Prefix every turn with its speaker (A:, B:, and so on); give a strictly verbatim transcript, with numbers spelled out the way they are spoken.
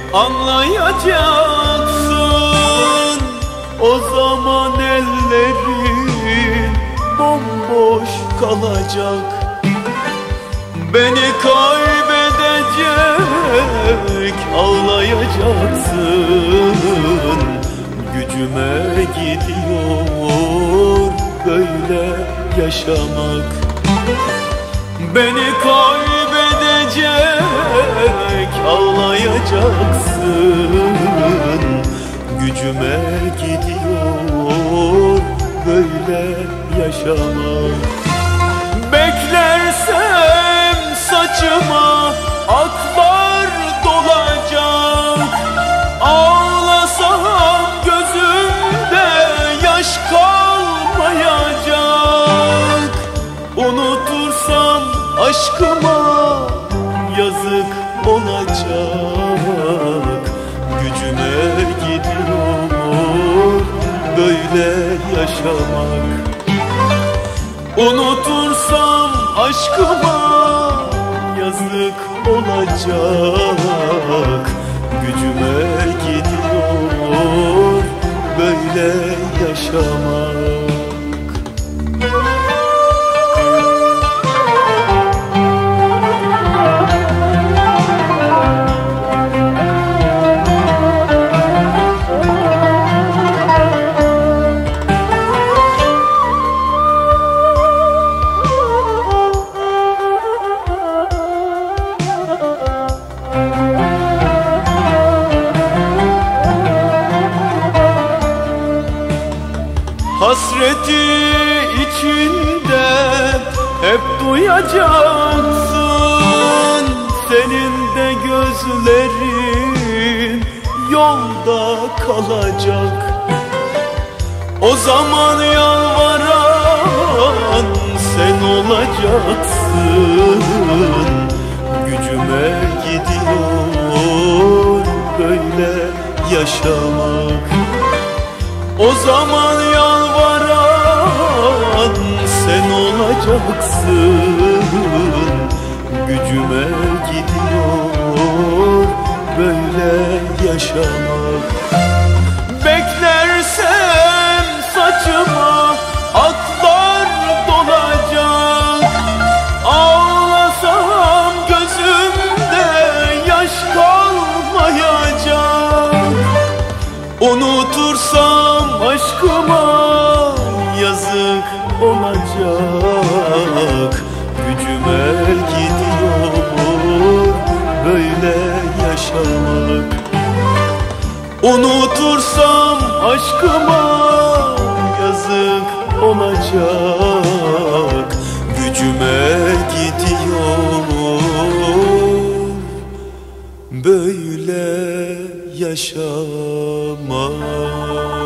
A: anlayacaksın. O zaman ellerin bomboş kalacak. Beni kaybedecek, ağlayacaksın. Gücüme gidiyor böyle yaşamak. Beni kaybedecek, ağlayacaksın. Gücüme gidiyor böyle yaşamak. Beklersem saçıma aklar dolacak. Ağlasam gözümde yaş kalmayacak. Unutursam aşkıma yazık olacak. Gücüme gidiyor böyle yaşamak. Unutursam aşkıma yazık olacak. Gücüme gidiyor böyle yaşamak. Hasreti içinde hep duyacaksın. Senin de gözlerin yolda kalacak. O zaman yalvaran sen olacaksın. Gücüme gidiyor böyle yaşamak. O zaman yalvaran sen olacaksın. Gücüme gidiyor böyle yaşamak. Beklersem saçıma aklar dolacak. Ağlasam gözümde yaş kalmayacak. Unutursam aşkıma yazık olacak. Gücüme gidiyor böyle yaşamak. Unutursam aşkıma yazık olacak. Gücüme gidiyor böyle yaşamak.